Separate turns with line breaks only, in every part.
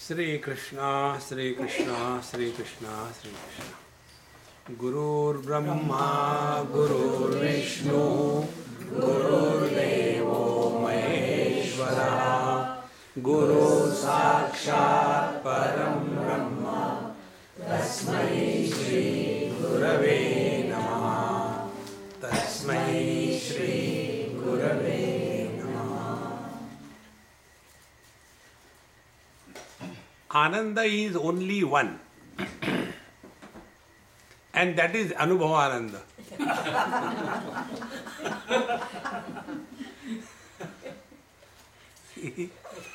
Sri Krishna, Sri Krishna, Sri Krishna, Sri Krishna. Gurur Brahma, Gurur Vishnu, Gurur Devo Maheshwara, Guru Sakshat Param Brahma, Tasmai Shri Gurave Namaha, Tasmai Shri Gurave Namaha. Ananda is only one. And that is Anubhavananda. See?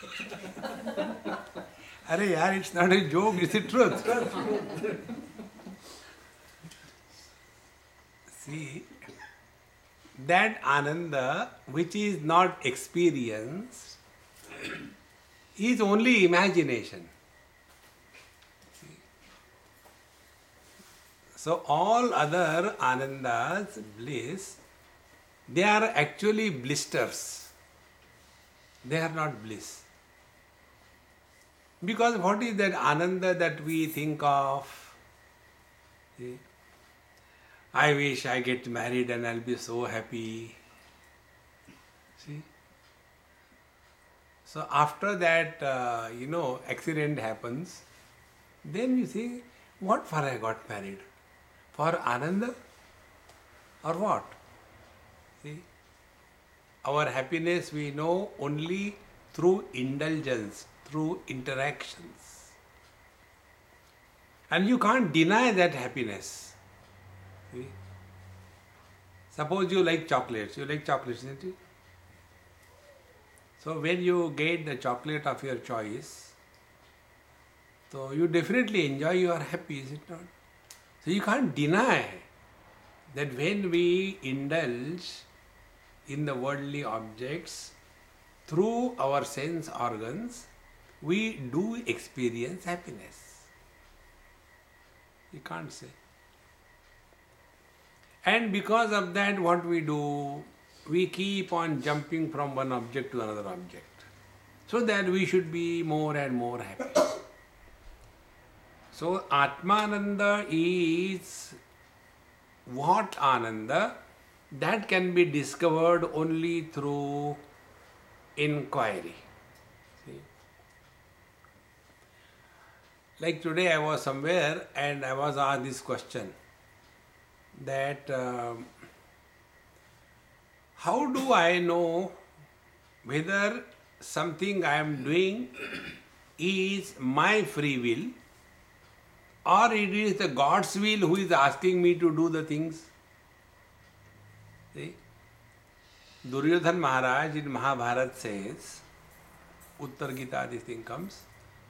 Arey yaar, it's not a joke, it's the truth. See, that Ananda which is not experienced is only imagination. So all other anandas, bliss, they are actually blisters. They are not bliss. Because what is that ananda that we think of? See? I wish I get married and I'll be so happy. See? So after that, accident happens, then you think, what for I got married? For Ananda? Or what? See? Our happiness we know only through indulgence, through interactions. And you can't deny that happiness. See? Suppose you like chocolates. You like chocolates, isn't it? So when you get the chocolate of your choice, so you definitely enjoy, you are happy, is it not? So you can't deny that when we indulge in the worldly objects through our sense organs, we do experience happiness. You can't say. And because of that, what we do? We keep on jumping from one object to another object, so that we should be more and more happy. So Atmananda is what Ananda? That can be discovered only through inquiry. See? Like today I was somewhere and I was asked this question that how do I know whether something I am doing is my free will or it is the God's will who is asking me to do the things? See? Duryodhan Maharaj in Mahabharata says, Uttar Gita, this thing comes,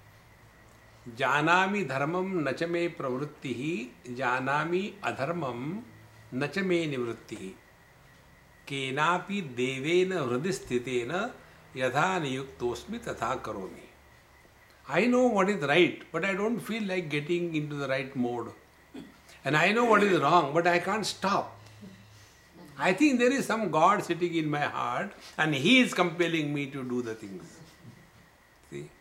Janami dharmam nacha me pravrittihi, janami adharmam nacha me nivrittihi. Kenapi devena hridisthitena yatha niyuktosmi tatha karomi. I know what is right, but I don't feel like getting into the right mode. And I know what is wrong, but I can't stop. I think there is some God sitting in my heart and He is compelling me to do the things. See?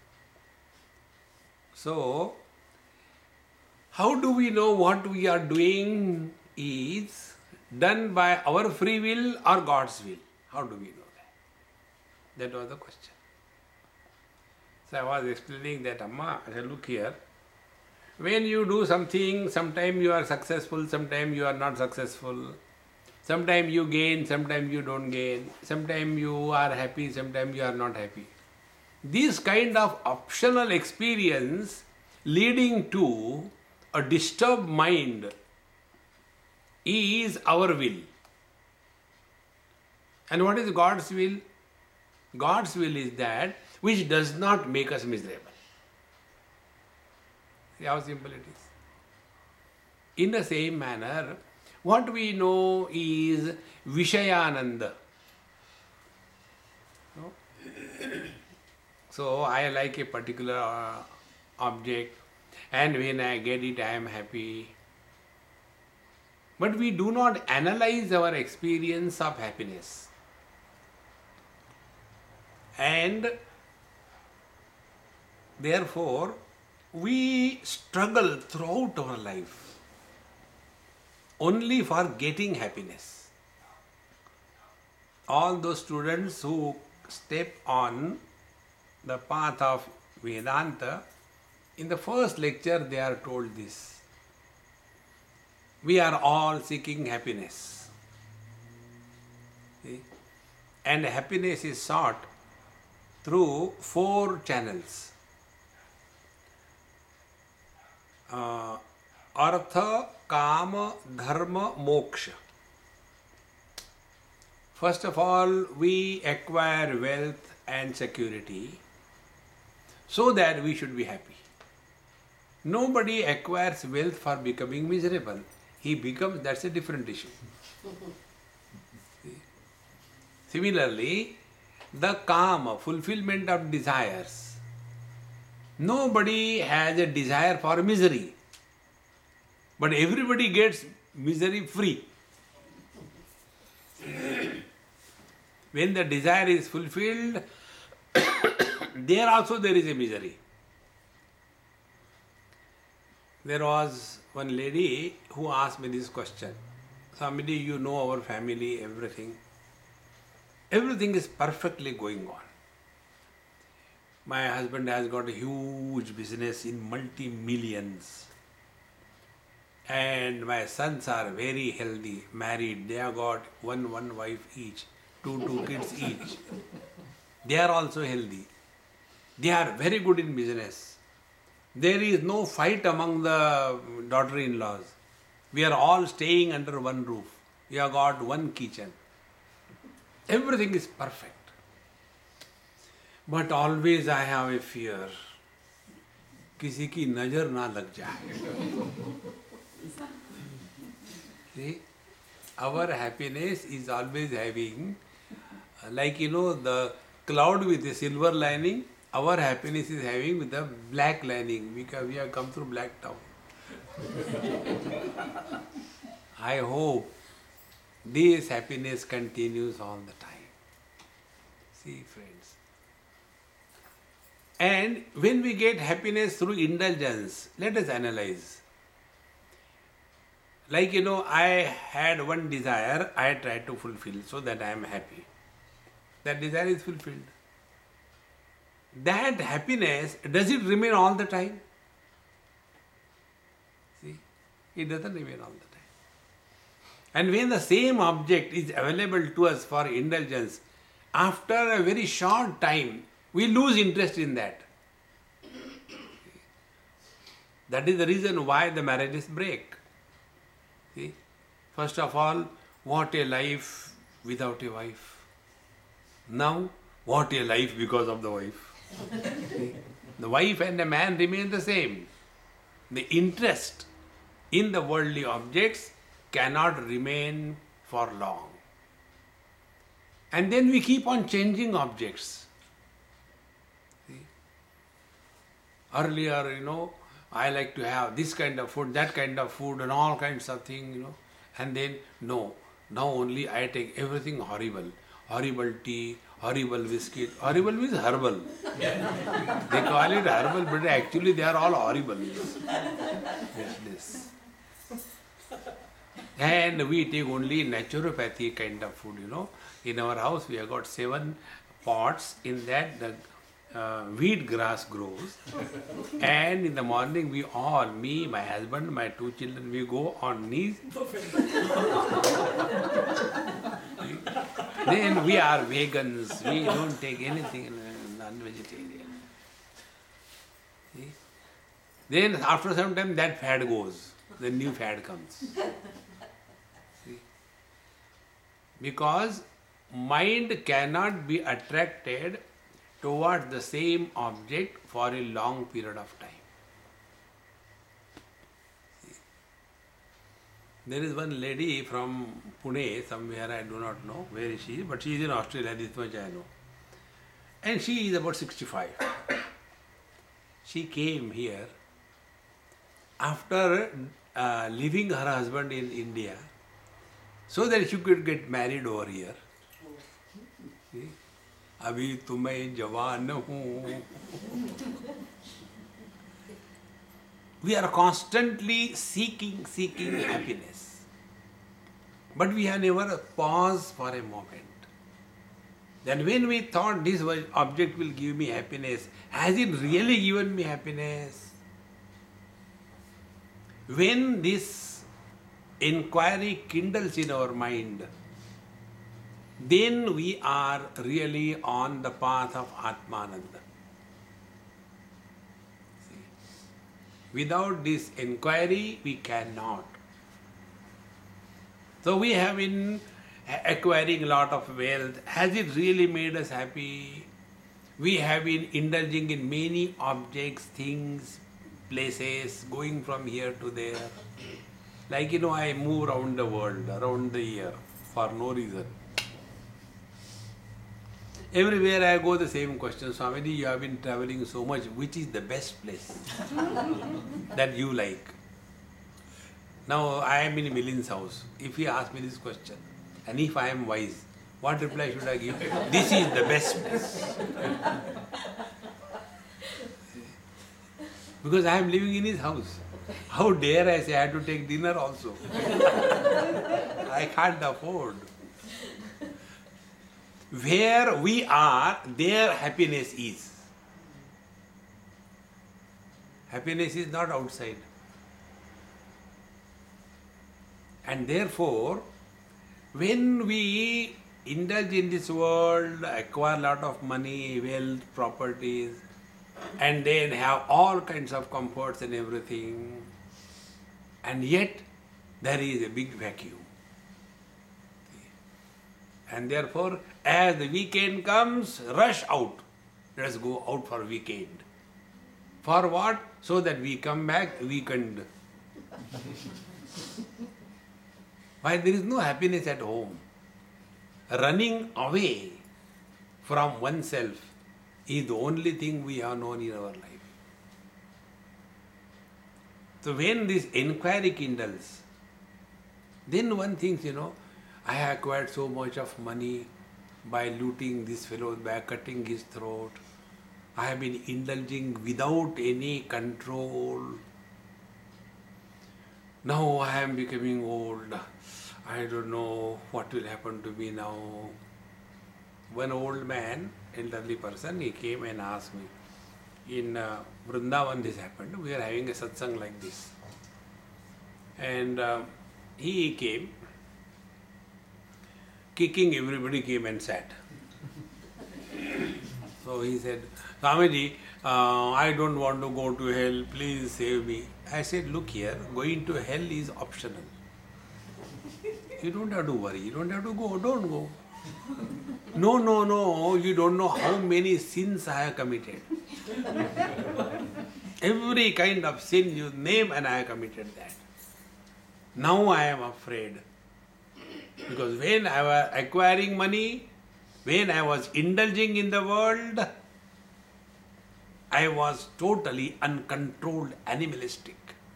So, how do we know what we are doing is done by our free will or God's will? How do we know that? That was the question. So I was explaining that, Amma, I said, look here, when you do something, sometimes you are successful, sometimes you are not successful, sometimes you gain, sometimes you don't gain, sometimes you are happy, sometimes you are not happy. This kind of optional experience leading to a disturbed mind is our will. And what is God's will? God's will is that which does not make us miserable. See how simple it is. In the same manner, what we know is Vishayananda. No? So I like a particular object and when I get it I am happy. But we do not analyze our experience of happiness. And Therefore, we struggle throughout our life only for getting happiness. All those students who step on the path of Vedanta, in the first lecture they are told this: we are all seeking happiness. See? And happiness is sought through 4 channels. Artha, Kama, Dharma, Moksha. First of all, we acquire wealth and security so that we should be happy. Nobody acquires wealth for becoming miserable. He becomes, that's a different issue. Similarly, the Kama, fulfillment of desires. Nobody has a desire for misery, but everybody gets misery free. When the desire is fulfilled, there also there is a misery. There was one lady who asked me this question. Somebody, you know our family, everything. Everything is perfectly going on. My husband has got a huge business in multi-millions. And my sons are very healthy, married. They have got one wife each, two kids each. They are also healthy. They are very good in business. There is no fight among the daughter-in-laws. We are all staying under one roof. We have got one kitchen. Everything is perfect. But always I have a fear. किसी की नजर ना लग जाए. See, our happiness is always having, like the cloud with a silver lining. Our happiness is having with a black lining because we have come through black town. I hope this happiness continues all the time. See, friends. And when we get happiness through indulgence, let us analyze. Like, I had one desire, I tried to fulfill so that I am happy. That desire is fulfilled. That happiness, does it remain all the time? See, it doesn't remain all the time. And when the same object is available to us for indulgence, after a very short time, we lose interest in that. That is the reason why the marriages break. See? First of all, what a life without a wife. Now, what a life because of the wife. See? The wife and the man remain the same. The interest in the worldly objects cannot remain for long. And then we keep on changing objects. See? Earlier, I like to have this kind of food, that kind of food, and all kinds of things, And then, no, now only I take everything horrible. Horrible tea, horrible biscuit. Horrible means herbal. They call it herbal, but actually they are all horrible. This. And we take only naturopathy kind of food, In our house we have got 7 pots. In that the wheat grass grows. And in the morning we all, me, my husband, my 2 children, we go on knees. Then we are vegans. We don't take anything non-vegetarian. See? Then after some time that fad goes. The new fad comes. See? Because mind cannot be attracted towards the same object for a long period of time. See? There is one lady from Pune, somewhere, I do not know where is she, but she is in Australia, this much I know. And she is about 65. She came here after leaving her husband in India so that she could get married over here. See? अभी तो मैं जवान हूँ We are constantly seeking happiness. But we have never paused for a moment. Then when we thought this object will give me happiness, has it really given me happiness? When this inquiry kindles in our mind, then we are really on the path of Atmananda. See? Without this inquiry, we cannot. So we have been acquiring a lot of wealth. Has it really made us happy? We have been indulging in many objects, things, places, going from here to there. Like, I move around the world, around the year, for no reason. Everywhere I go, the same question. Swamiji, you have been traveling so much. Which is the best place that you like? Now, I am in Milin's house. If he asks me this question, and if I am wise, what reply should I give? This is the best place. Because I am living in his house. How dare I say I have to take dinner also? I can't afford. Where we are, there happiness is. Happiness is not outside. And therefore, when we indulge in this world, acquire a lot of money, wealth, properties, and then have all kinds of comforts and everything, and yet there is a big vacuum. And therefore, as the weekend comes, rush out. Let us go out for weekend. For what? So that we come back weakened. Why? There is no happiness at home. Running away from oneself is the only thing we have known in our life. So when this inquiry kindles, then one thinks, I have acquired so much of money by looting this fellow, by cutting his throat. I have been indulging without any control. Now I am becoming old. I don't know what will happen to me now. One old man, elderly person, he came and asked me. In Vrindavan this happened. We are having a satsang like this. And he came, kicking, everybody came and sat. So he said, Swamiji, I don't want to go to hell, please save me. I said, look here, going to hell is optional. You don't have to worry, you don't have to go, don't go. No, you don't know how many sins I have committed. Every kind of sin you name and I have committed that. Now I am afraid. Because when I was acquiring money, when I was indulging in the world, I was totally uncontrolled, animalistic.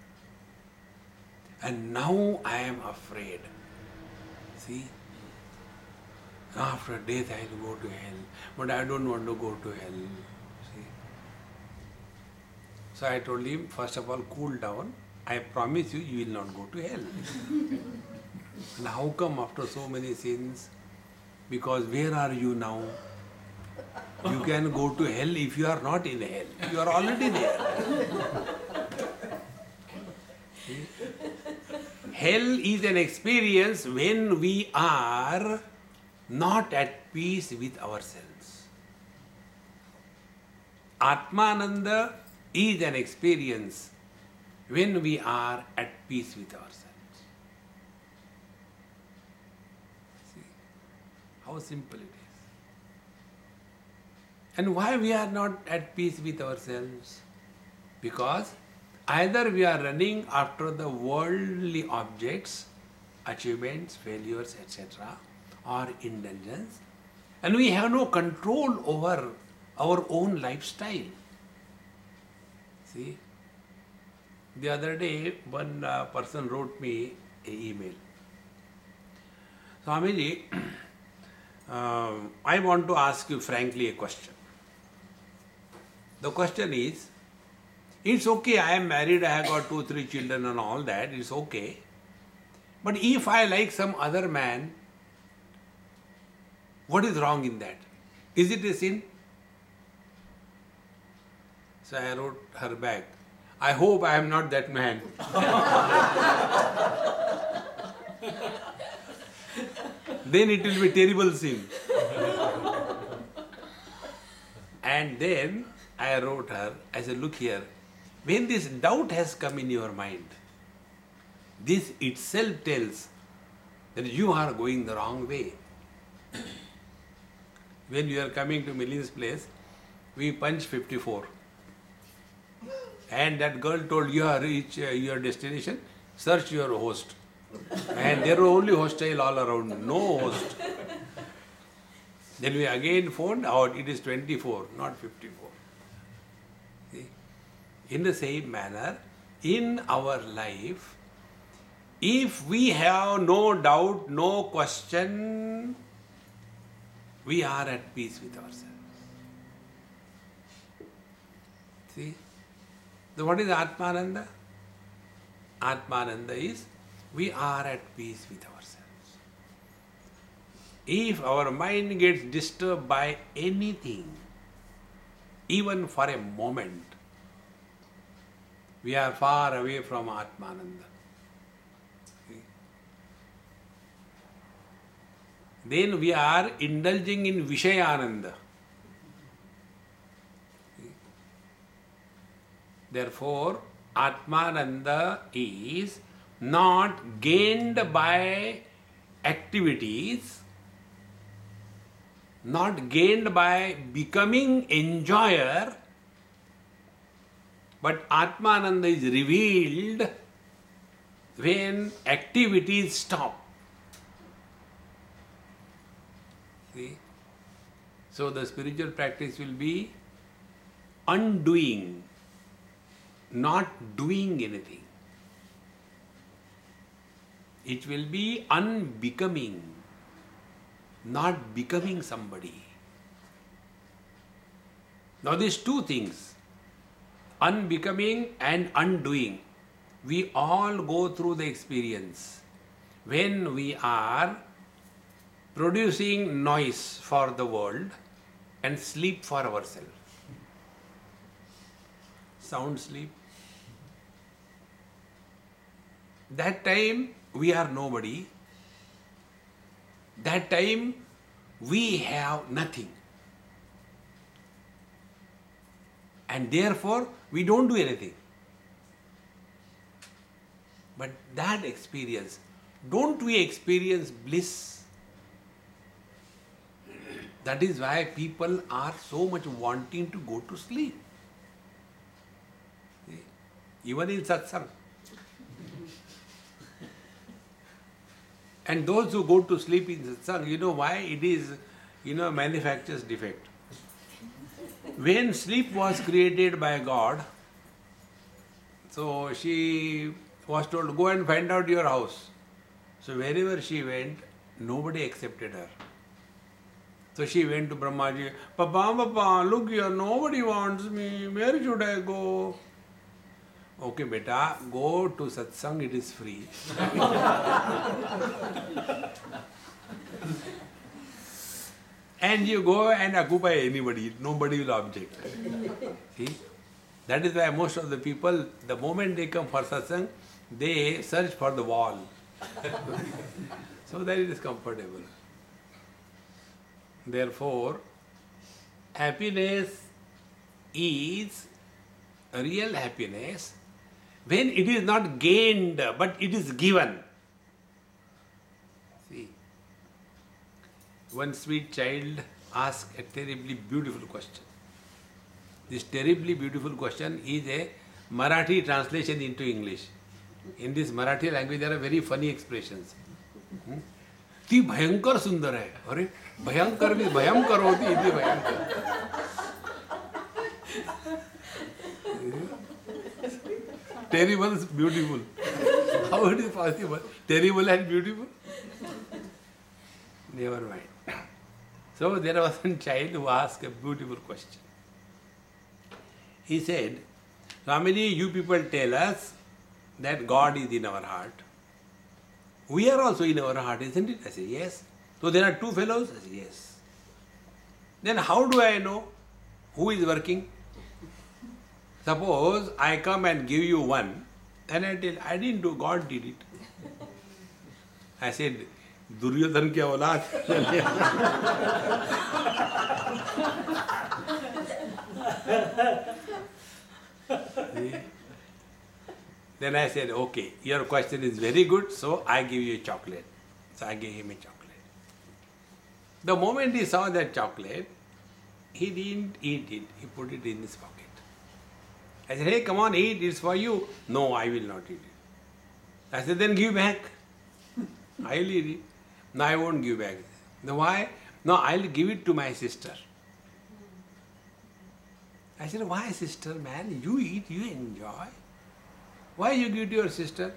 And now I am afraid. See? After death I will go to hell. But I don't want to go to hell. See? So I told him, first of all, cool down. I promise you, you will not go to hell. And how come after so many sins? Because where are you now? You can go to hell if you are not in hell. You are already there. See? Hell is an experience when we are not at peace with ourselves. Atmananda is an experience when we are at peace with ourselves. See how simple it is. And why we are not at peace with ourselves? Because either we are running after the worldly objects, achievements, failures, etc., or indulgence, and we have no control over our own lifestyle. See, the other day one person wrote me an email. Swamiji, I want to ask you frankly a question. The question is, It's okay, I am married, I have got 2, 3 children and all that, it's okay. But if I like some other man, what is wrong in that? Is it a sin? So I wrote her back, I hope I am not that man. Then it will be terrible sin. And then I wrote her, I said, look here, when this doubt has come in your mind, this itself tells that you are going the wrong way. When you are coming to Milline's place, we punched 54. And that girl told, you have reached your destination, search your host. And there were only hostile all around, no host. Then we again found out it is 24, not 54. See? In the same manner, in our life, if we have no doubt, no question, we are at peace with ourselves. See? So what is Atmananda? Atmananda is we are at peace with ourselves. If our mind gets disturbed by anything, even for a moment, we are far away from Atmananda. See? Then we are indulging in Vishayananda. See? Therefore, Atmananda is not gained by activities, not gained by becoming enjoyer, but Atmananda is revealed when activities stop. See? So the spiritual practice will be undoing, not doing anything. It will be unbecoming, not becoming somebody. Now these two things, unbecoming and undoing, we all go through the experience when we are producing noise for the world and sleep for ourselves. Sound sleep. That time we are nobody. That time we have nothing. And therefore we don't do anything. But that experience, don't we experience bliss? That is why people are so much wanting to go to sleep. Even in satsang. And those who go to sleep in satsang, you know why? It is, manufacturer's defect. When sleep was created by God, so she was told, go and find out your house. So wherever she went, nobody accepted her. So she went to Brahmaji, Papa, look here, nobody wants me, where should I go? Okay, beta, go to satsang, it is free. And you go and occupy anybody, nobody will object. See? That is why most of the people, the moment they come for satsang, they search for the wall. So that it is comfortable. Therefore, happiness is real happiness when it is not gained, but it is given. See, one sweet child asked a terribly beautiful question. This terribly beautiful question is a Marathi translation into English. In this Marathi language, there are very funny expressions. ती भयंकर सुंदर है. अरे भयंकर भी भयंकर होती इतनी भयंकर. Terrible is beautiful. How it is possible? Terrible and beautiful? Never mind. So there was one child who asked a beautiful question. He said, Swamiji, you people tell us that God is in our heart. We are also in our heart, isn't it? I say, yes. So there are two fellows? I say, yes. Then how do I know who is working? Suppose I come and give you one, and I tell, I didn't do, God did it. I said, Duryodhan ki aulad. Then I said, okay, your question is very good, so I give you a chocolate. So I gave him a chocolate. The moment he saw that chocolate, he didn't eat it. He put it in his pocket. I said, hey, come on, eat, it's for you. No, I will not eat it. I said, then give back. I'll eat it. No, I won't give back. No, why? No, I'll give it to my sister. I said, why sister, man? You eat, you enjoy. Why you give to your sister?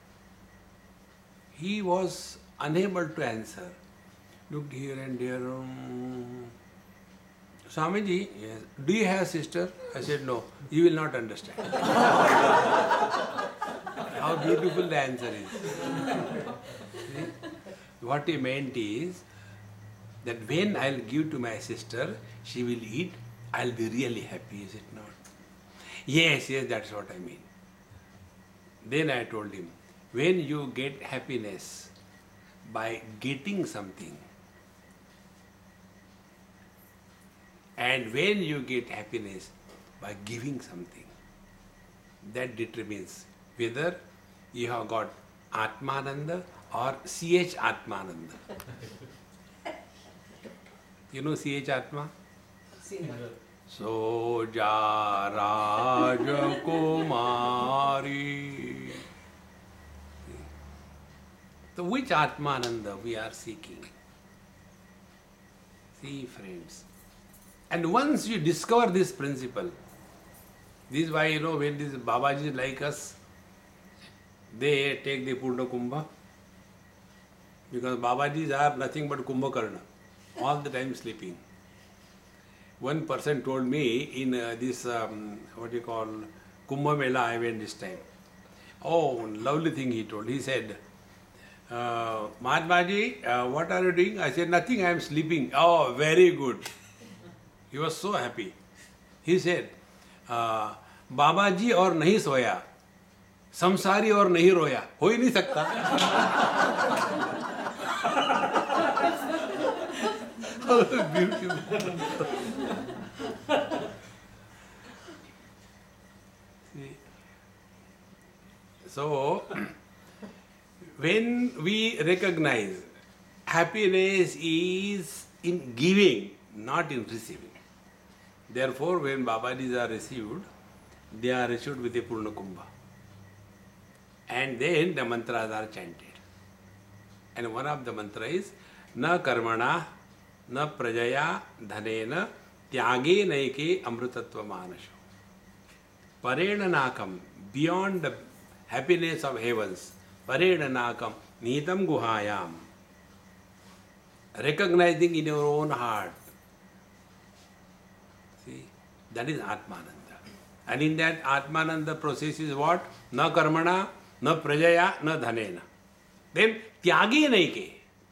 He was unable to answer. Looked here and there. Swamiji, yes. Do you have a sister? I said, no. You will not understand. How beautiful the answer is. See? What he meant is that when I'll give to my sister, she will eat, I'll be really happy, is it not? Yes, yes, that's what I mean. Then I told him, when you get happiness by getting something, and when you get happiness by giving something, that determines whether you have got Atmananda or CH Atmananda. You know CH Atma? Soja Rajakumari. So which Atmananda we are seeking? See, friends. And once you discover this principle, this is why, when these Babajis like us, they take the Purna Kumbha, because Babajis are nothing but Kumbhakarna, all the time sleeping. One person told me in this, Kumbh Mela I went this time. Oh, lovely thing he told. He said, Mahatmaji, what are you doing? I said, nothing, I am sleeping. Oh, very good. He was so happy. He said, Babaji और नहीं सोया, संसारी और नहीं रोया, हो ही नहीं सकता. How beautiful. So, when we recognize happiness is in giving, not in receiving. Therefore, when Babajis are received, they are received with a Purna Kumbha. And then the mantras are chanted. And one of the mantras is, Na karmana, na prajaya, dhanena, tyage naike amrutatva manasho. Parena nakam, beyond the happiness of heavens, parena nakam, nitam guhayam. Recognizing in your own heart. See, that is Atmananda. And in that Atmananda process is what? Na karmana, na prajaya, na dhanena. Then tyage naike.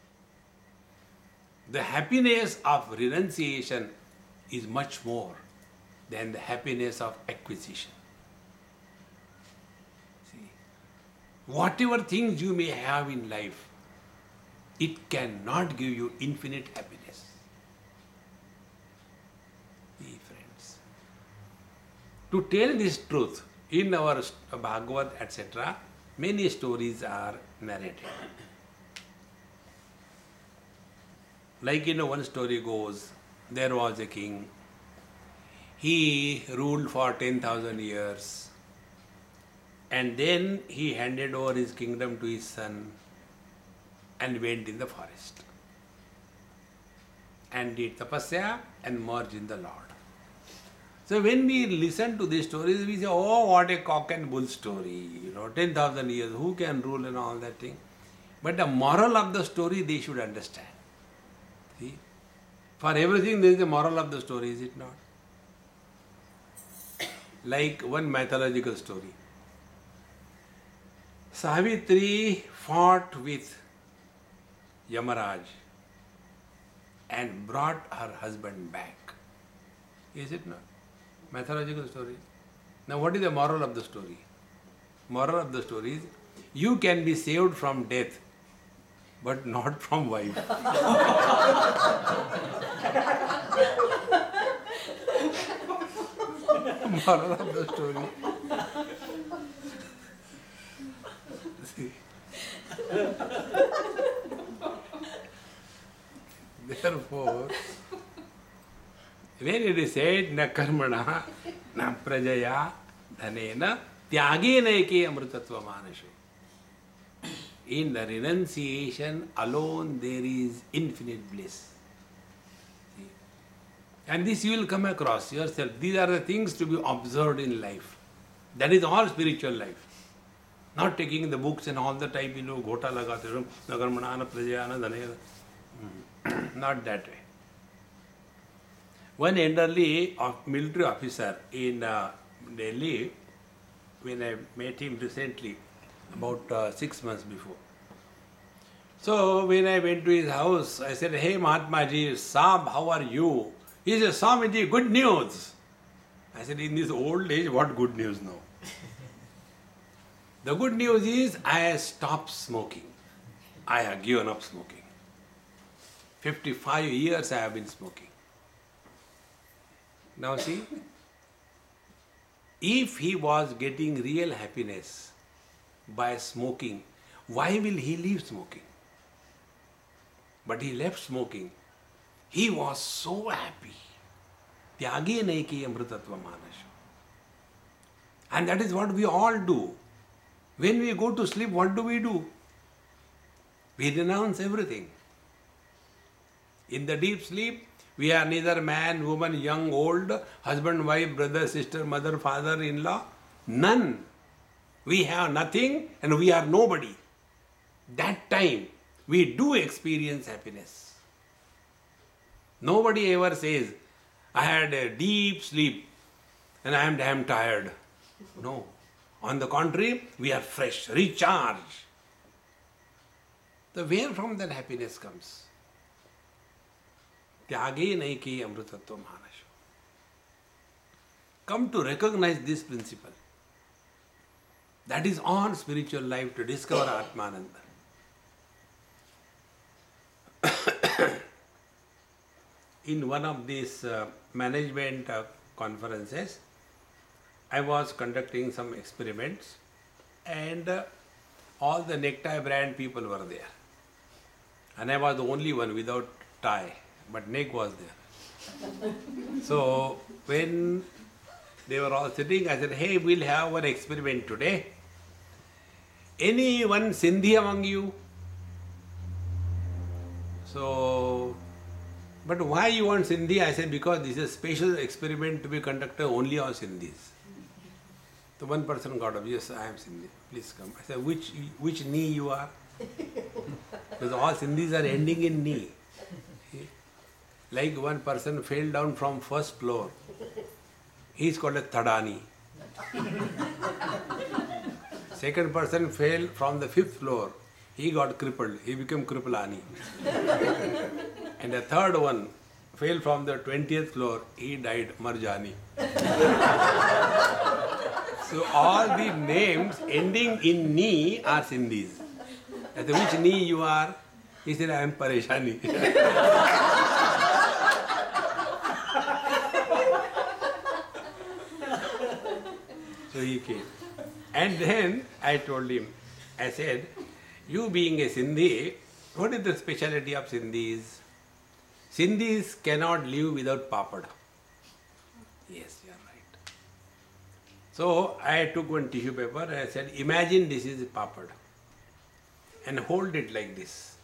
The happiness of renunciation is much more than the happiness of acquisition. See, whatever things you may have in life, it cannot give you infinite happiness. See, friends, to tell this truth, in our Bhagavad, etc., many stories are narrated. Like one story goes, there was a king. He ruled for 10,000 years. And then he handed over his kingdom to his son and went in the forest. And did tapasya and merged in the Lord. So when we listen to these stories, we say, oh, what a cock and bull story. 10,000 years, who can rule and all that thing. But the moral of the story they should understand. See? For everything there is a moral of the story, is it not? like one mythological story. Savitri fought with Yamaraj and brought her husband back. Is it not? Mythological story. Now what is the moral of the story? Moral of the story is, you can be saved from death, but not from wife. Moral of the story. See. Therefore, when it is said, na karmana, na prajaya, dhanena, tyagena eke amrutatva manasho. In the renunciation alone there is infinite bliss. See? And this you will come across yourself. These are the things to be observed in life. That is all spiritual life. Not taking the books and all the time, ghota lagate, nagarmanana, prajayana, dhanena. Not that way. One elderly military officer in Delhi, when I met him recently, about 6 months before. So when I went to his house, I said, "Hey Mahatma Ji, Saab, how are you?" He said, "Swamiji, good news." I said, "In this old age, what good news now?" The good news is, I have stopped smoking. I have given up smoking. 55 years I have been smoking. Now see, if he was getting real happiness by smoking, why will he leave smoking? But he left smoking. He was so happy. Tyage naiki amrutatva manasho. And that is what we all do. When we go to sleep, what do? We renounce everything. In the deep sleep, we are neither man, woman, young, old, husband, wife, brother, sister, mother, father-in-law. None. We have nothing and we are nobody. That time, we do experience happiness. Nobody ever says, "I had a deep sleep and I am damn tired." No. On the contrary, we are fresh, recharged. So where from that happiness comes? Tyage naiki amrutatva manasho. Come to recognize this principle. That is all spiritual life, to discover Atmananda. In one of these management conferences, I was conducting some experiments and all the necktie brand people were there. And I was the only one without tie, but neck was there. So when they were all sitting, I said, "Hey, we'll have one experiment today. Anyone Sindhi among you?" So, "But why you want Sindhi?" I said, "Because this is a special experiment to be conducted only on Sindhis." So one person got up, "Yes, I am Sindhi. Please come." I said, which knee you are?" Because all Sindhis are ending in knee. Like one person fell down from first floor. He is called a Thadani. Second person fell from the 5th floor. He got crippled. He became Kripalani. And the third one fell from the 20th floor. He died Marjani. So all the names ending in knee are Sindhis. I said, "Which knee you are?" He said, "I am Pareshani." So he came. And then I told him, I said, "You being a Sindhi, what is the speciality of Sindhis?" "Sindhis cannot live without papad." "Yes, you are right." So I took one tissue paper and I said, "Imagine this is papad and hold it like this.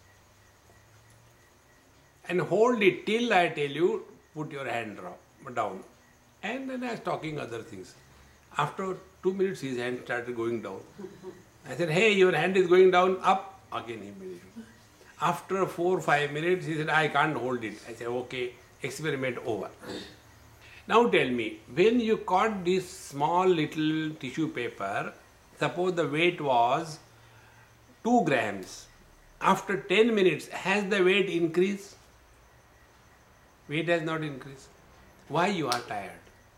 And hold it till I tell you, put your hand down." And then I was talking other things. After 2 minutes, his hand started going down. I said, "Hey, your hand is going down." Up. Again he made it. After 4 or 5 minutes, he said, "I can't hold it." I said, "Okay, experiment over." Now tell me, when you caught this small little tissue paper, suppose the weight was 2 grams. After 10 minutes, has the weight increased? Weight has not increased. Why you are tired?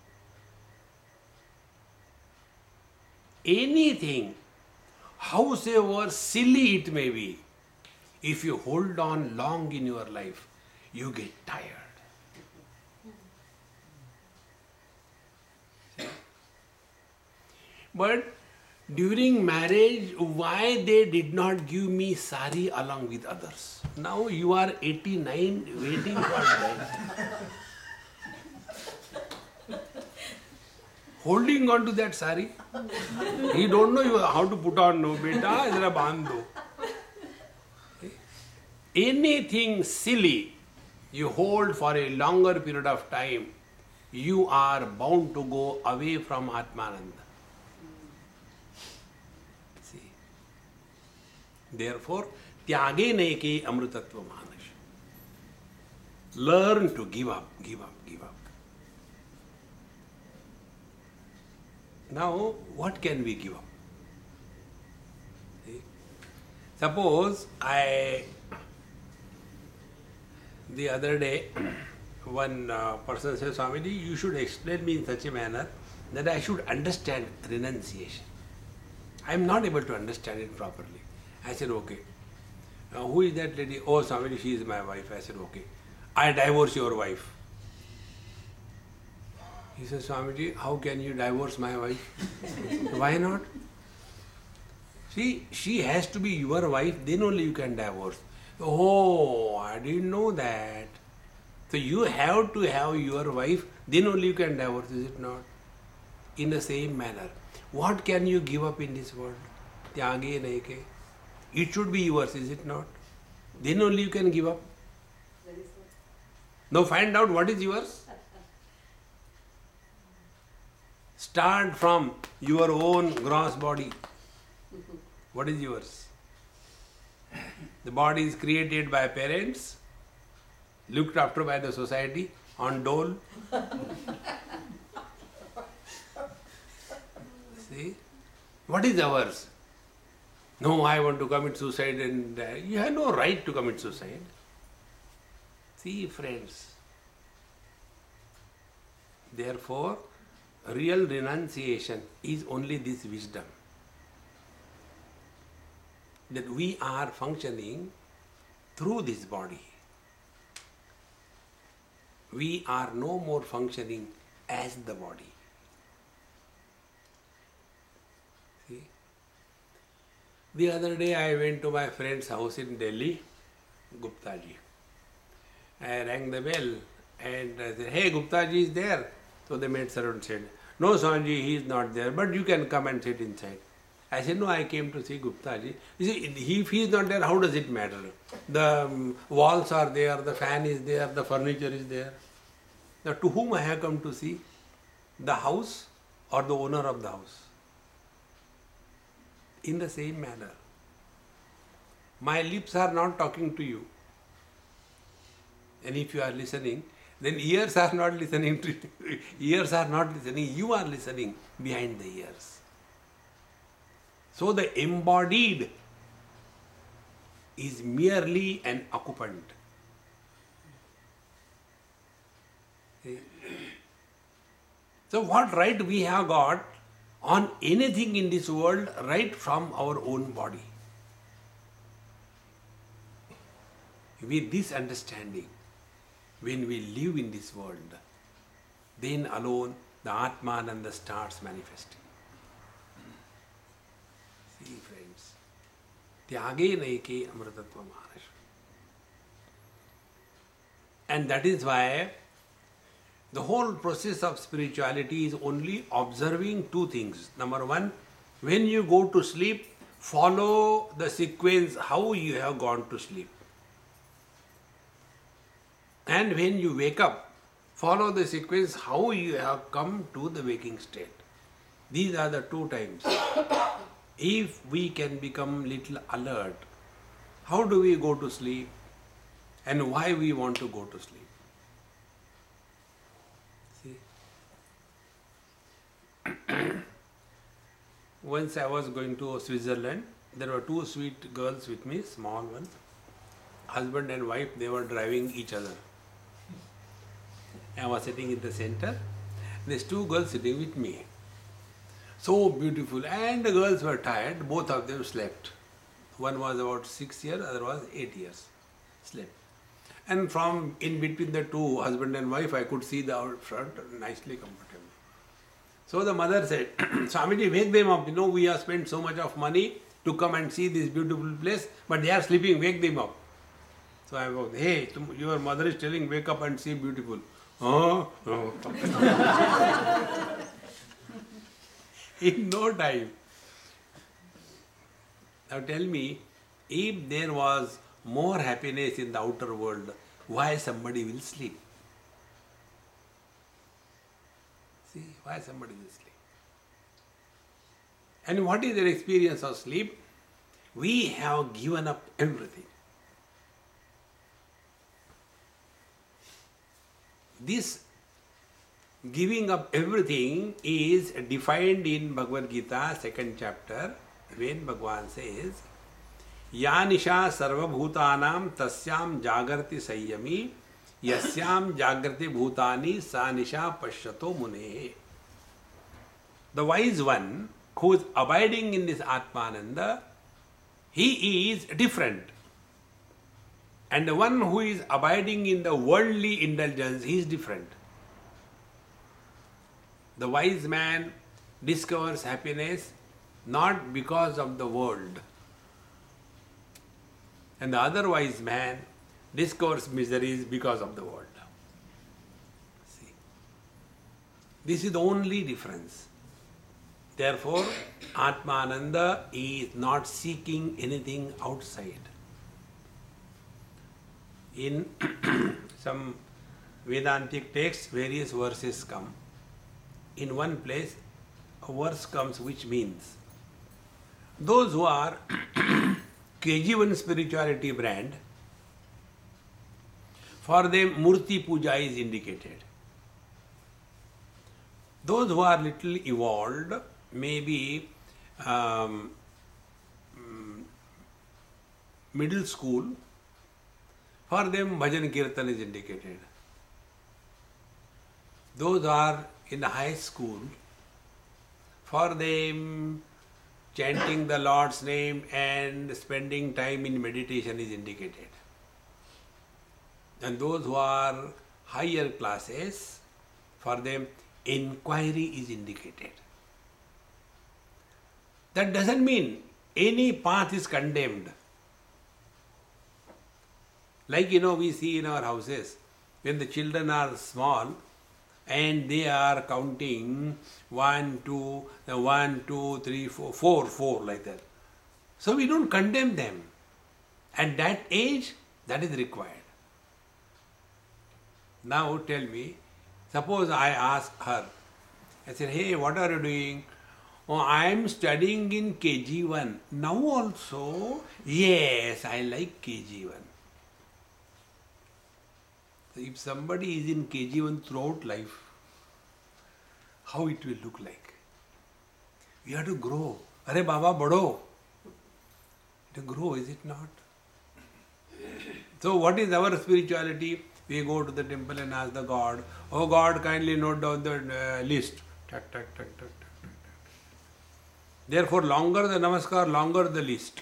Anything, howsoever silly it may be, if you hold on long in your life, you get tired. But during marriage, why they did not give me sari along with others? Now you are 89 waiting for that. Holding on to that sari. He don't know how to put on. No, beta, jara bandh do. Anything silly you hold for a longer period of time, you are bound to go away from Atmananda. See. Therefore, tyage neke amrutatva manas. Learn to give up, give up, give up. Now, what can we give up? See? Suppose the other day, one person said, Swamiji, you should explain me in such a manner that I should understand renunciation. I am not able to understand it properly. I said, okay. Who is that lady? Oh, Swamiji, she is my wife. I said, okay. I divorce your wife. He says, Swamiji, how can you divorce my wife? Why not? See, she has to be your wife, then only you can divorce. Oh, I didn't know that. So you have to have your wife, then only you can divorce, is it not? In the same manner, what can you give up in this world? Tyage naike. It should be yours, is it not? Then only you can give up. Now find out what is yours. Start from your own gross body. What is yours? The body is created by parents, looked after by the society, on dole. See? What is ours? No, I want to commit suicide and die. You have no right to commit suicide. See, friends. Therefore, real renunciation is only this wisdom. That we are functioning through this body. We are no more functioning as the body. See? The other day I went to my friend's house in Delhi, Gupta ji. I rang the bell and I said, hey, Gupta ji is there. So the maid servant said, no, Swamiji, he is not there, but you can come and sit inside. I said, no, I came to see Gupta ji. You see, if he is not there, how does it matter? The walls are there, the fan is there, the furniture is there. Now, to whom I have come to see? The house or the owner of the house? In the same manner. My lips are not talking to you. And if you are listening, then ears are not listening to you. Ears are not listening, you are listening behind the ears. So the embodied is merely an occupant. See? So what right we have got on anything in this world right from our own body? With this understanding, when we live in this world, then alone the Atmananda starts manifesting. See, friends, tyage naike amrutatva maharaj. And that is why the whole process of spirituality is only observing two things. Number one, when you go to sleep, follow the sequence how you have gone to sleep. And when you wake up, follow the sequence how you have come to the waking state. These are the two times. If we can become little alert, how do we go to sleep and why we want to go to sleep? See? once I was going to Switzerland. There were two sweet girls with me, small ones. Husband and wife, they were driving each other. I was sitting in the center. These two girls sitting with me. So beautiful. And the girls were tired. Both of them slept. One was about 6 years, other was 8 years. Slept. And from in between the two, husband and wife, I could see the out front nicely comfortable. So the mother said, Swamiji, wake them up. You know, we have spent so much of money to come and see this beautiful place, but they are sleeping, wake them up. So I go, hey, your mother is telling, wake up and see beautiful. Oh. In no time. Now tell me, if there was more happiness in the outer world, why somebody will sleep? See, why somebody will sleep? And what is their experience of sleep? We have given up everything. This giving up everything is defined in Bhagavad Gita, 2nd chapter, when Bhagavan says, Ya nisha sarva bhutanam tasyam jagarti sayyami yasyam jagrati bhutani sa nisha pashyato mune. The wise one who is abiding in this Atmananda, he is different. And the one who is abiding in the worldly indulgence, he is different. The wise man discovers happiness not because of the world. And the other wise man discovers miseries because of the world. See, this is the only difference. Therefore, Atmananda is not seeking anything outside. In some Vedantic texts, various verses come. In one place, a verse comes which means those who are KG1 spirituality brand, for them Murti Puja is indicated. Those who are little evolved, maybe middle school, for them Bhajan Kirtan is indicated. Those are in high school, for them chanting the Lord's name and spending time in meditation is indicated. And those who are higher classes, for them inquiry is indicated. That doesn't mean any path is condemned. Like we see in our houses, when the children are small and they are counting 1, 2, 3, 4 like that. So we don't condemn them. At that age, that is required. Now tell me, suppose I ask her, I said, hey, what are you doing? Oh, I am studying in KG1. Now also, yes, I like KG1. So if somebody is in KG1 throughout life, how it will look like? We have to grow. Arey Baba, bado. To grow, is it not? So what is our spirituality? We go to the temple and ask the God, oh God, kindly note down the list. Tuck, tuck, tuck, tuck, tuck, tuck. Therefore, longer the namaskar, longer the list.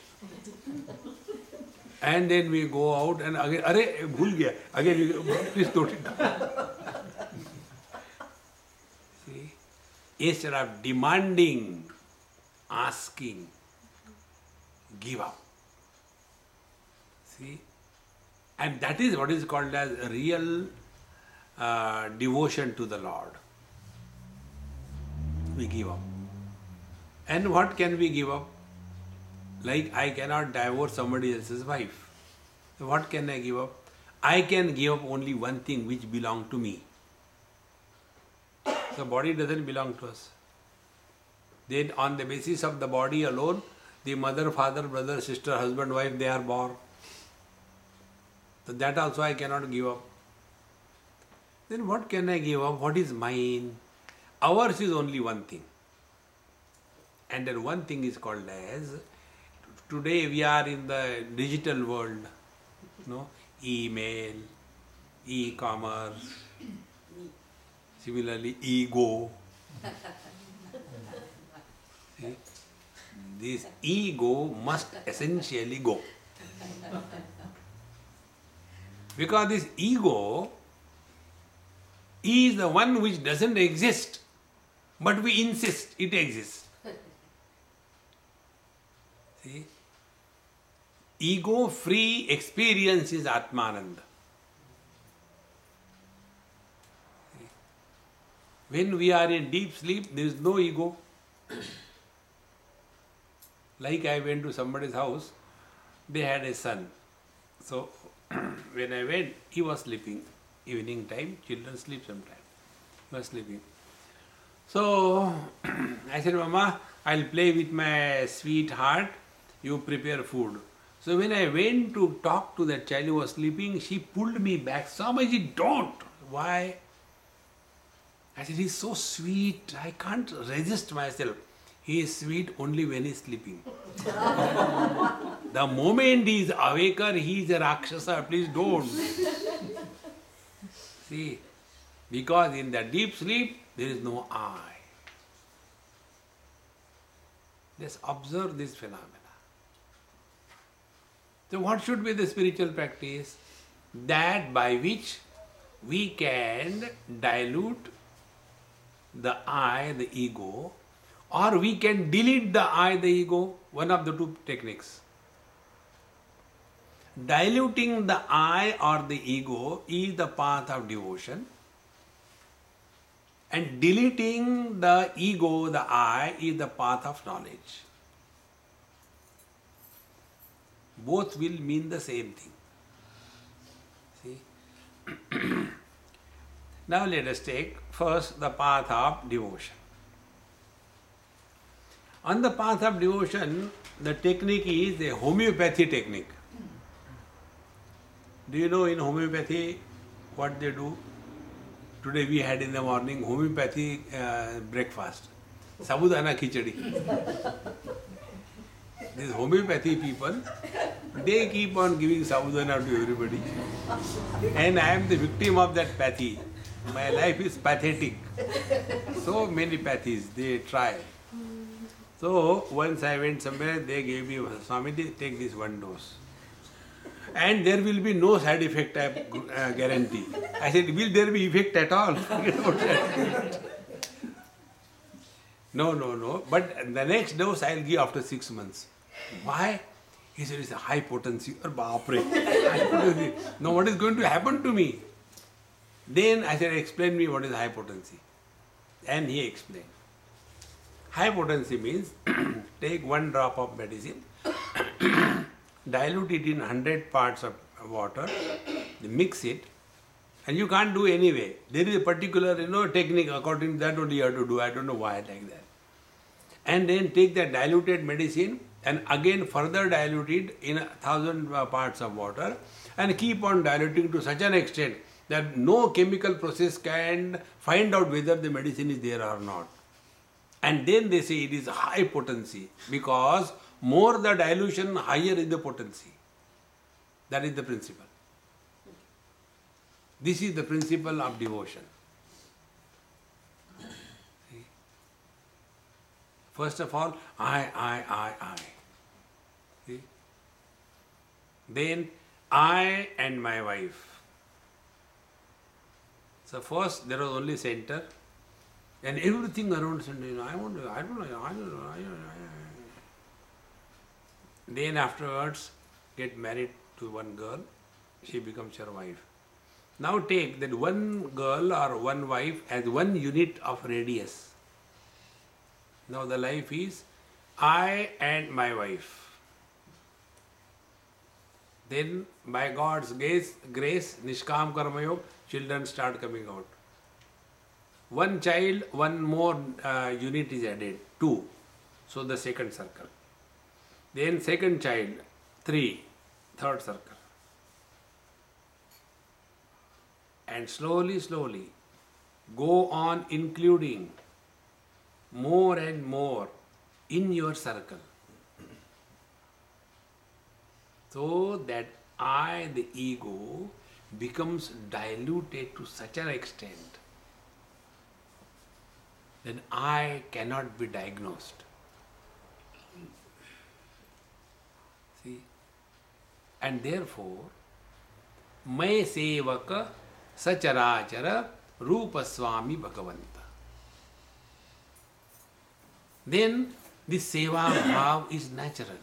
And then we go out and again, arey, bhul gaya. Again, we, please note it down. See, instead of demanding, asking, give up. See, and that is what is called as real devotion to the Lord. We give up. And what can we give up? Like I cannot divorce somebody else's wife. So what can I give up? I can give up only one thing which belongs to me. So body doesn't belong to us. Then on the basis of the body alone, the mother, father, brother, sister, husband, wife, they are born. So that also I cannot give up. Then what can I give up? What is mine? Ours is only one thing. And then one thing is called as, today we are in the digital world, no? Email, e-commerce, similarly ego. See? This ego must essentially go. Because this ego is the one which doesn't exist, but we insist it exists. See? Ego-free experience is Atmananda. See? When we are in deep sleep, there is no ego. Like I went to somebody's house, they had a son. So when I went, he was sleeping. Evening time, children sleep sometime. He was sleeping. So I said, Mama, I'll play with my sweetheart, you prepare food. So when I went to talk to that child who was sleeping, she pulled me back. Swamiji, don't! Why? I said, he's so sweet, I can't resist myself. He is sweet only when he is sleeping. The moment he is awaker, he is a Rakshasa. Please don't. See, because in the deep sleep, there is no I. Just observe this phenomena. So what should be the spiritual practice? That by which we can dilute the I, the ego, or we can delete the I, the ego, one of the two techniques. Diluting the I or the ego is the path of devotion, and deleting the ego, the I, is the path of knowledge. Both will mean the same thing. See? Now let us take first the path of devotion. On the path of devotion, the technique is a homeopathy technique. Do you know in homeopathy what they do? Today we had in the morning homeopathy breakfast. Sabudana khichdi. These homeopathy people, they keep on giving sabudana to everybody. And I am the victim of that pathy. My life is pathetic. So many pathies they try. So once I went somewhere, they gave me, Swamiji, take this one dose. And there will be no side effect, I guarantee. I said, will there be effect at all? No. But the next dose I will give after 6 months. Why? He said, it's a high potency. Or baapre. Now what is going to happen to me? Then I said, explain me what is high potency. And he explained. High potency means take 1 drop of medicine, dilute it in 100 parts of water, mix it, and you can't do anyway. There is a particular technique, according to that only you have to do. I don't know why like that. And then take that diluted medicine and again further dilute it in 1,000 parts of water and keep on diluting to such an extent that no chemical process can find out whether the medicine is there or not. And then they say it is high potency because more the dilution, higher is the potency. That is the principle. This is the principle of devotion. See? First of all, I. See? Then I and my wife. So first there was only center. And everything around center, I don't know. Then afterwards, get married to one girl, she becomes your wife. Now take that one girl or one wife as 1 unit of radius. Now the life is I and my wife. Then by God's grace, Nishkam Karma Yoga, children start coming out. 1 child, 1 more unit is added, 2. So the second circle. Then second child, 3, third circle. And slowly, go on including more and more in your circle. So that I, the ego, becomes diluted to such an extent that I cannot be diagnosed. See? And therefore, मैं सेवक सचराचर रूप स्वामी भगवंता. Then this seva bhav is natural.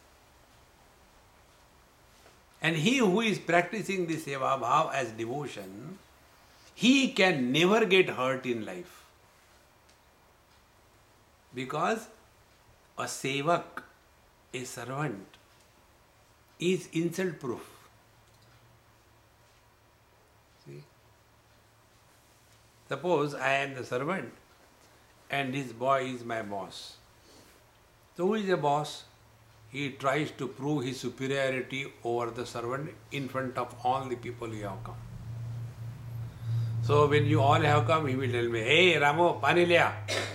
And he who is practicing this seva bhav as devotion, he can never get hurt in life. Because a sevak, a servant, is insult proof. See? Suppose I am the servant and this boy is my boss. So who is the boss? He tries to prove his superiority over the servant in front of all the people who have come. So when you all have come, he will tell me, hey Ramo, pani liya.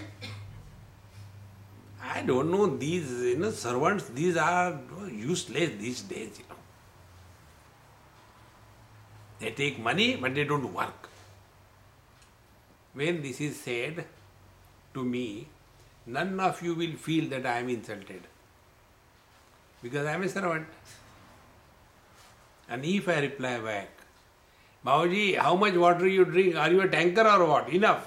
I don't know, these servants, these are useless these days. They take money but they don't work. When this is said to me, none of you will feel that I am insulted. Because I am a servant. And if I reply back, Babaji, how much water you drink? Are you a tanker or what? Enough.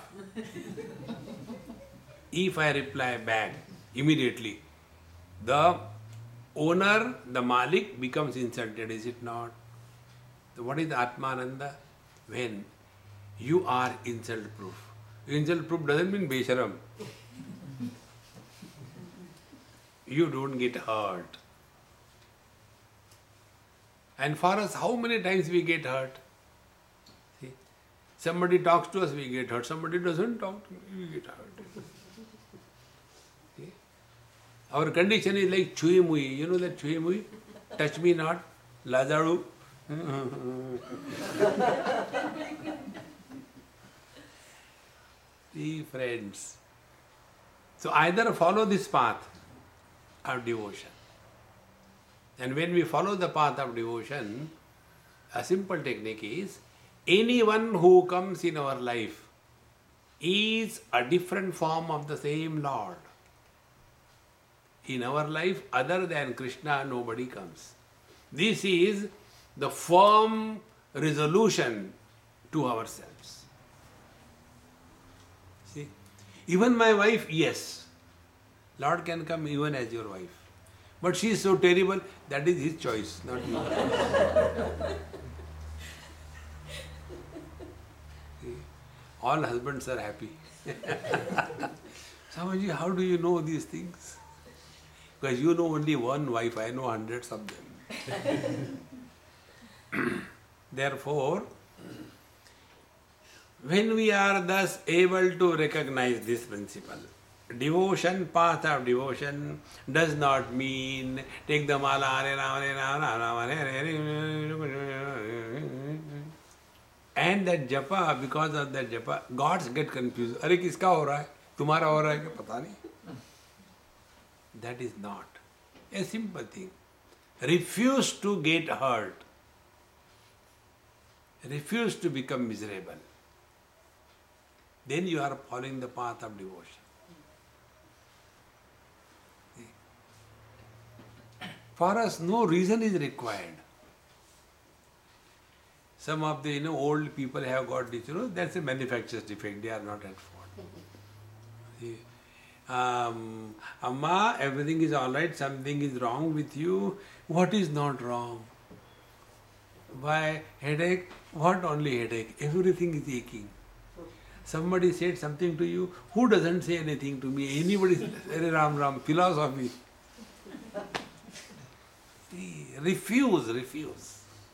If I reply back immediately, the owner, the Malik becomes insulted, is it not? So what is Atmananda? When you are insult proof. Insult proof doesn't mean Besharam. You don't get hurt. And for us, how many times we get hurt? See? Somebody talks to us, we get hurt. Somebody doesn't talk to me, we get hurt. See? Our condition is like chui mui. You know that chui mui? Touch me not, Lazaru. See, friends. So either follow this path of devotion. And when we follow the path of devotion, a simple technique is, anyone who comes in our life is a different form of the same Lord. In our life, other than Krishna, nobody comes. This is the firm resolution to ourselves. See, even my wife, yes, Lord can come even as your wife. But she is so terrible, that is his choice, not yours. All husbands are happy. Swamiji, how do you know these things? Because you know only one wife, I know hundreds of them. Therefore, when we are thus able to recognize this principle, devotion, path of devotion does not mean take the mala, Hare Rama, Hare Rama, Hare Hare, and that japa, because of that japa, gods get confused. Are kiska ho raha hai? Tumhara ho raha hai kya? Pata nahi. That is not a simple thing. Refuse to get hurt. Refuse to become miserable. Then you are following the path of devotion. For us, no reason is required. Some of the old people have got this, that's a manufacturer's defect. They are not at fault. See, Amma, everything is all right. Something is wrong with you. What is not wrong? Why headache? What only headache? Everything is aching. Somebody said something to you. Who doesn't say anything to me? Anybody says, Ram, philosophy. Refuse.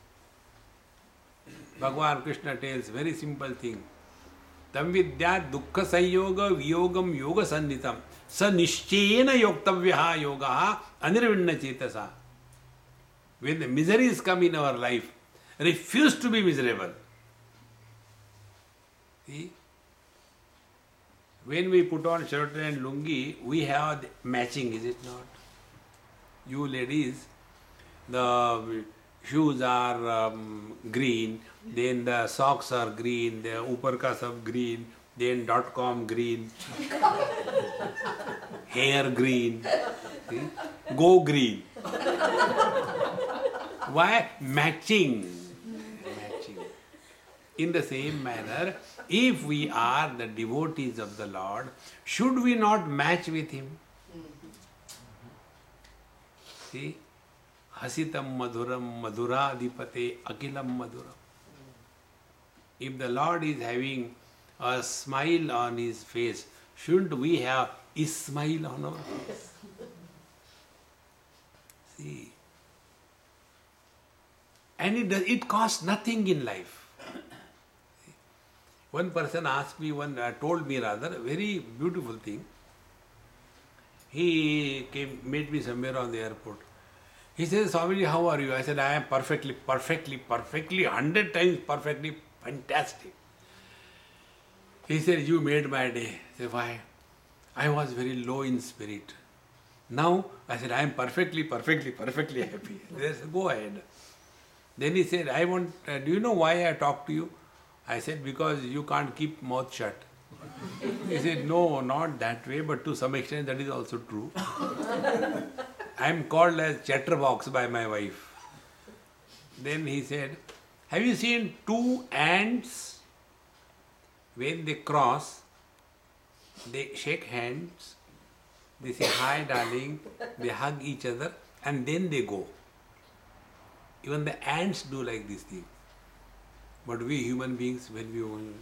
Bhagavan Krishna tells very simple thing. Tam vidyat dukkha sanyoga viyogam yoga sannitam sa nishchena yoktavyaha yogaha anirvinna chetasa. When the miseries come in our life, refuse to be miserable. See? When we put on shirt and lungi, we have the matching, is it not? You ladies, the shoes are green, then the socks are green, the upar sab green, then .com green, hair green, see? Go green. Why? Matching. Matching. In the same manner, if we are the devotees of the Lord, should we not match with Him? See? Hasitam madhuram madhuradipate akilam madhuram. If the Lord is having a smile on His face, shouldn't we have His smile on our face? See? And it costs nothing in life. One person asked me, told me rather, a very beautiful thing. He met me somewhere on the airport. He says, Swamiji, how are you? I said, I am perfectly, 100 times perfectly fantastic. He said, you made my day. I said, why? I was very low in spirit. Now, I said, I am perfectly happy. They said, go ahead. Then he said, do you know why I talk to you? I said, because you can't keep mouth shut. He said, no, not that way, but to some extent that is also true. I am called as chatterbox by my wife. Then he said, have you seen two ants? When they cross, they shake hands, they say, hi darling, they hug each other, and then they go. Even the ants do like this thing. But we human beings, when we only...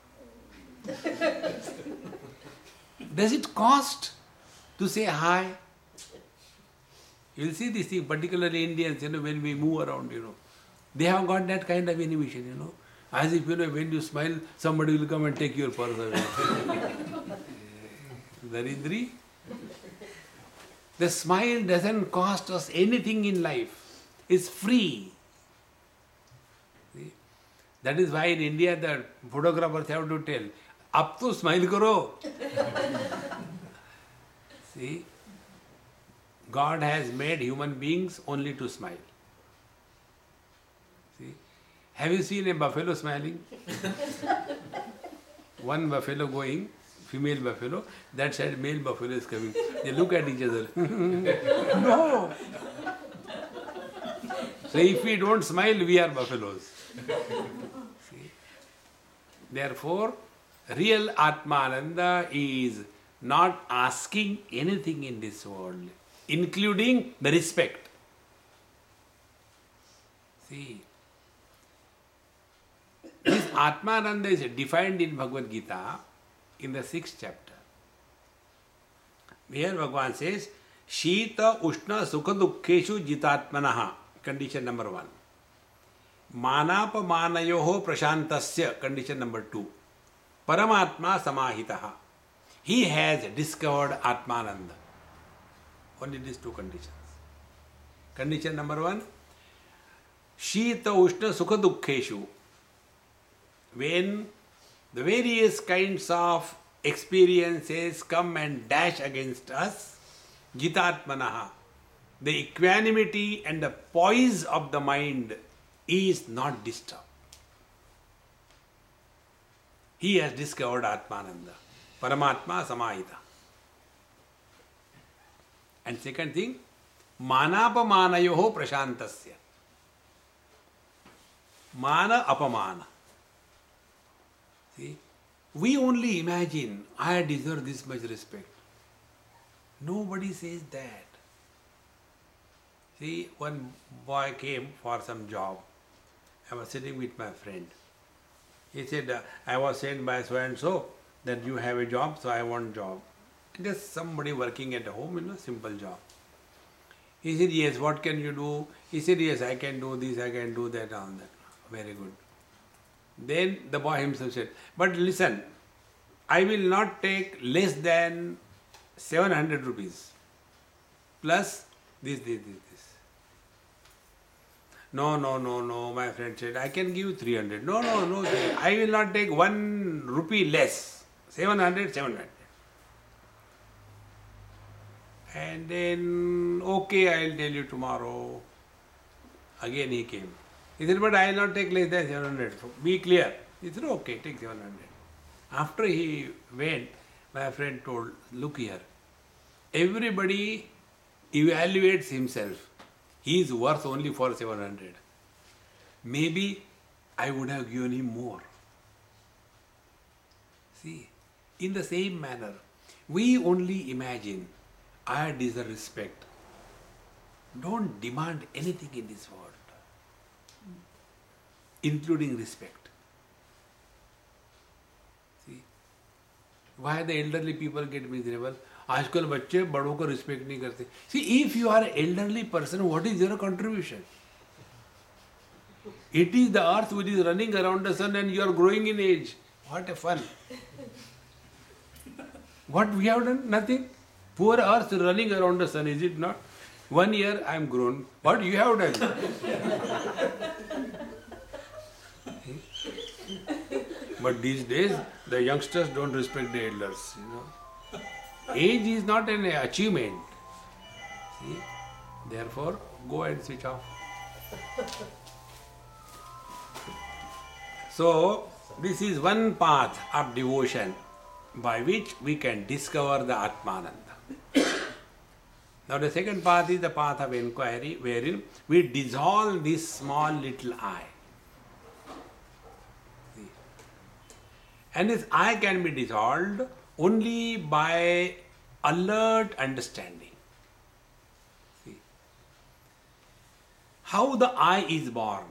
Does it cost to say hi? You will see this thing, particularly Indians, when we move around, they have got that kind of inhibition, As if, when you smile, somebody will come and take your purse away. Daridri. The smile doesn't cost us anything in life. It's free. See? That is why in India the photographers have to tell, "Ab to smile karo." See, God has made human beings only to smile. See, have you seen a buffalo smiling? One buffalo going, female buffalo, that side male buffalo is coming. They look at each other. No. So if we don't smile, we are buffaloes. See? Therefore, real Atmananda is not asking anything in this world, including the respect. See, this Atmananda is defined in Bhagavad Gita in the 6th chapter. Here Bhagavan says, Shita Ushna Sukha Dukkheshu Jitatmanaha, condition number 1. Manapamanayoho Prashantasya, condition number 2. Paramatma Samahitaha. He has discovered Atmananda. Only these 2 conditions. Condition number 1. Shita Ushna Sukha Dukkheshu. When the various kinds of experiences come and dash against us, Jitatmanaha, the equanimity and the poise of the mind is not disturbed. He has discovered Atmananda. Paramatma Samahita. And second thing, Manapamanayoho Prashantasya. Mana Apamana. See, we only imagine, I deserve this much respect. Nobody says that. See, one boy came for some job. I was sitting with my friend. He said, I was sent by so and so that you have a job, so I want job. Just somebody working at home, simple job. He said, yes, what can you do? He said, yes, I can do this, I can do that, all that. Very good. Then the boy himself said, but listen, I will not take less than 700 rupees plus this. No, my friend said, I can give 300. No, I will not take 1 rupee less. 700, 700. And then, okay, I'll tell you tomorrow. Again he came. He said, but I will not take less than 700. So be clear. He said, okay, take 700. After he went, my friend told, look here, everybody evaluates himself. He is worth only for 700. Maybe I would have given him more. See, in the same manner, we only imagine I deserve respect. Don't demand anything in this world, including respect. See, why the elderly people get miserable? आजकल बच्चे बड़ों को respect नहीं करते. See, if you are an elderly person, what is your contribution? It is the earth which is running around the sun and you are growing in age. What a fun. What we have done? Nothing. Poor earth running around the sun, is it not? 1 year I am grown. What you have done? But these days, the youngsters don't respect the elders. Age is not an achievement. See? Therefore, go and switch off. So, this is one path of devotion by which we can discover the Atmananda. Now the second path is the path of inquiry, wherein we dissolve this small little I. See? And this I can be dissolved only by alert understanding. See? How the I is born?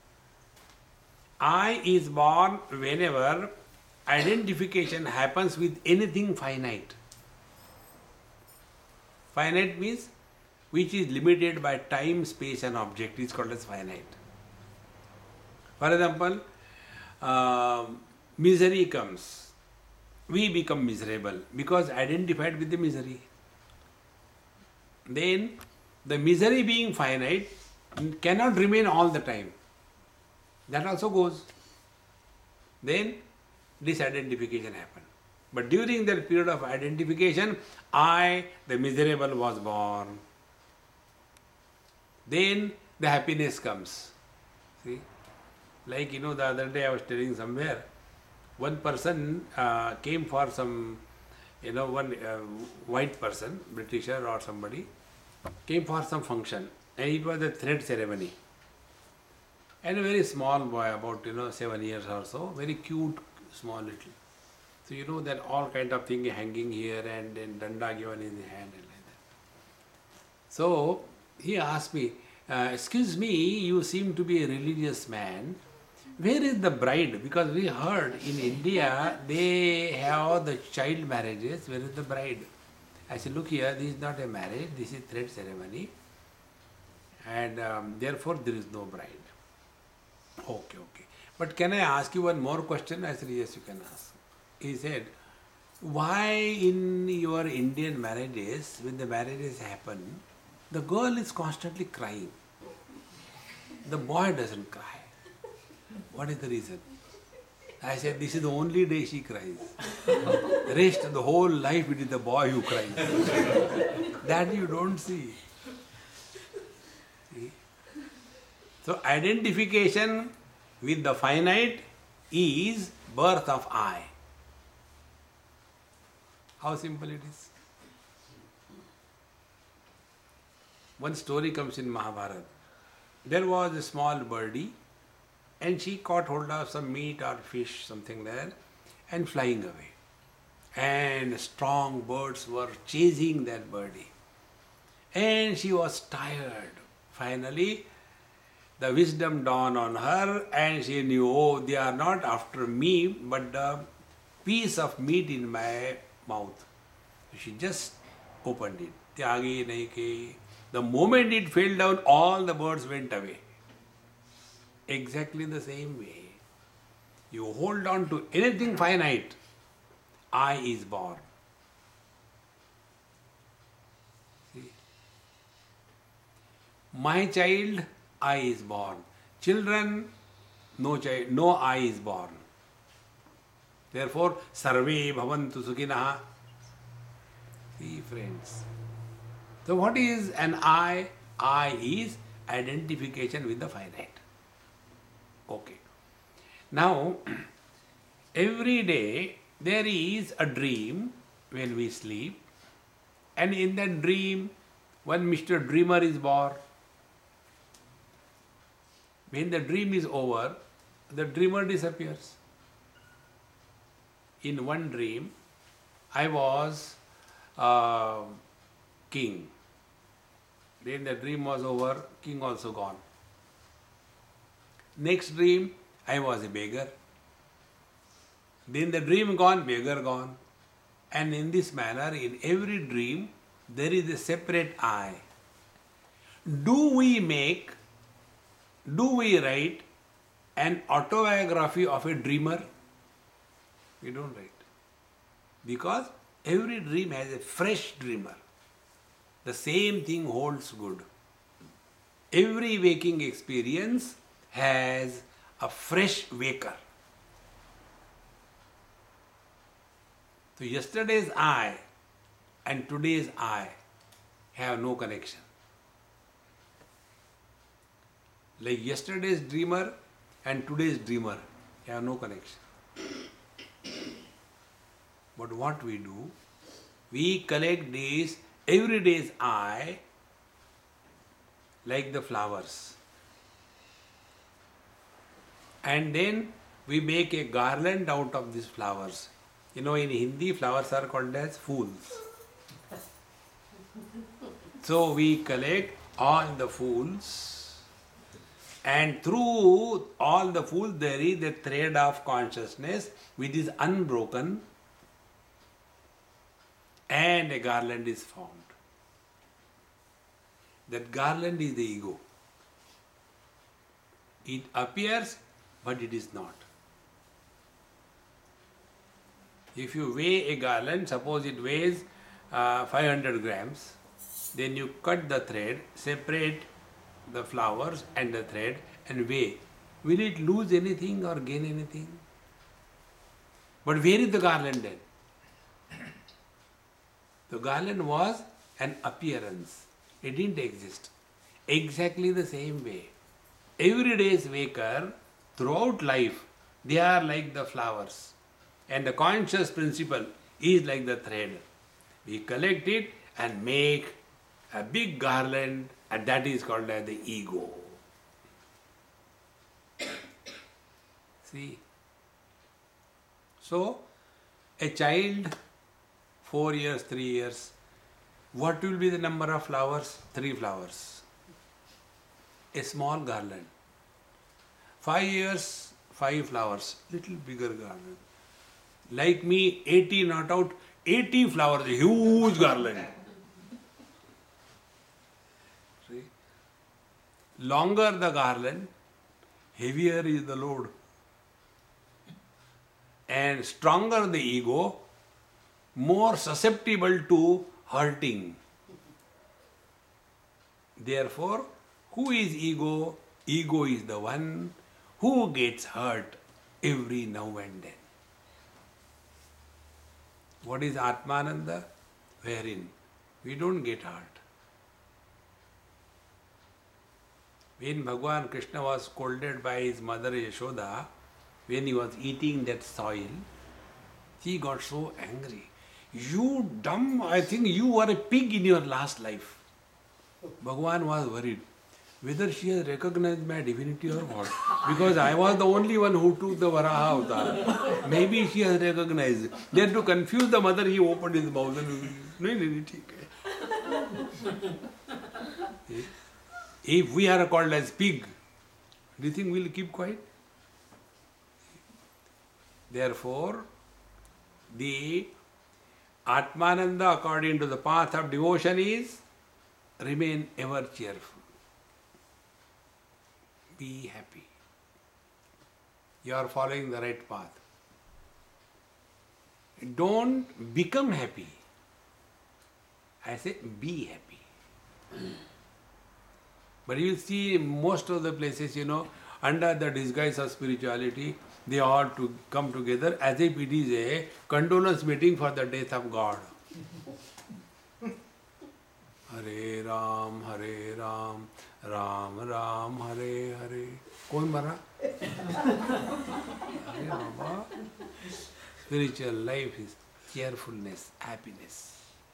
I is born whenever identification happens with anything finite. Finite means which is limited by time, space and object is called as finite. For example, misery comes. We become miserable because identified with the misery. Then the misery being finite cannot remain all the time. That also goes. Then disidentification happens. But during that period of identification, I, the miserable, was born. Then the happiness comes. See? Like, the other day I was telling somewhere, one person came for some, one white person, Britisher or somebody, came for some function. And it was a thread ceremony. And a very small boy, about 7 years or so, very cute, small little. So that all kind of thing hanging here and then danda given in the hand and like that. So he asked me, excuse me, you seem to be a religious man. Where is the bride? Because we heard in India they have the child marriages. Where is the bride? I said, look here, this is not a marriage, this is thread ceremony. And therefore there is no bride. Okay. But can I ask you one more question? I said, yes, you can ask. He said, why in your Indian marriages, when the marriages happen, the girl is constantly crying. The boy doesn't cry. What is the reason? I said, this is the only day she cries. The rest of the whole life it is the boy who cries. That you don't see. See? So identification with the finite is birth of I. How simple it is. One story comes in Mahabharata. There was a small birdie and she caught hold of some meat or fish, something there, and flying away. And strong birds were chasing that birdie. And she was tired. Finally, the wisdom dawned on her and she knew, oh, they are not after me, but the piece of meat in my mouth. She just opened it. Tyagi nahi ke. The moment it fell down, all the birds went away. Exactly the same way. You hold on to anything finite, I is born. See? My child, I is born. Children, no child, no I is born. Therefore, sarve bhavantu sukhinah. See, friends. So, what is an I? I is identification with the finite. Okay. Now, every day there is a dream when we sleep, and in that dream, one Mr. Dreamer is born. When the dream is over, the dreamer disappears. In one dream, I was king. Then the dream was over, king also gone. Next dream, I was a beggar. Then the dream gone, beggar gone. And in this manner, in every dream, there is a separate I. Do we write an autobiography of a dreamer? We don't write. Because every dream has a fresh dreamer. The same thing holds good. Every waking experience has a fresh waker. So yesterday's I and today's I have no connection. Like yesterday's dreamer and today's dreamer have no connection. But what we do, we collect these everyday's I like the flowers. And then we make a garland out of these flowers. You know, in Hindi, flowers are called as fools. So we collect all the fools, and through all the fools there is a thread of consciousness which is unbroken, and a garland is formed. That garland is the ego. It appears, but it is not. If you weigh a garland, suppose it weighs 500 grams, then you cut the thread, separate the flowers and the thread and weigh. Will it lose anything or gain anything? But where is the garland then? The garland was an appearance. It didn't exist. Exactly the same way. Every day's waker, throughout life, they are like the flowers. And the conscious principle is like the thread. We collect it and make a big garland, and that is called as the ego. See? So, a child, 4 years, 3 years, what will be the number of flowers? 3 flowers. A small garland. 5 years, 5 flowers, little bigger garland. Like me, 80 not out, 80 flowers, a huge garland. See? Longer the garland, heavier is the load. And stronger the ego, more susceptible to hurting. Therefore, who is ego? Ego is the one who gets hurt every now and then. What is Atmananda? Wherein we don't get hurt. When Bhagavan Krishna was scolded by his mother Yashoda, when he was eating that soil, he got so angry. You dumb, I think you were a pig in your last life. Bhagavan was worried whether she has recognized my divinity or what. Because I was the only one who took the Varaha avatar. Maybe she has recognized. Then to confuse the mother, he opened his mouth and if we are called as pig, do you think we will keep quiet? Therefore, the Atmananda according to the path of devotion is remain ever cheerful. Be happy. You are following the right path. Don't become happy. I say be happy. But you will see most of the places, under the disguise of spirituality, they all to come together as if it is a condolence meeting for the death of God. Hare Ram, Ram Ram, Hare Hare. कौन मरा? अरे बाबा, spiritual life is cheerfulness, happiness.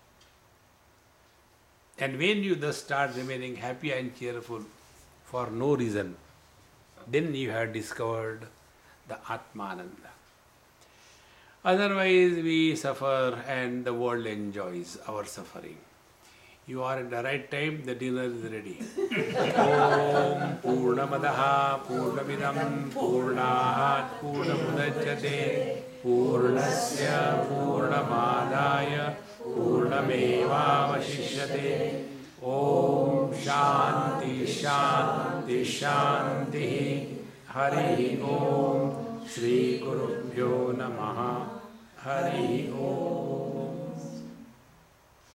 And when you thus start remaining happy and cheerful for no reason, then you have discovered the Atmananda. Otherwise we suffer and the world enjoys our suffering. You are at the right time, the dinner is ready. Om Purnamadaha Purnamidam Purnat Purnamudachyate Purnasya Purnamadaya Purnamevavashishyate. Om Shanti Shanti Shanti. Hari Om. Shri Gurubhyo Namaha. Hari Om.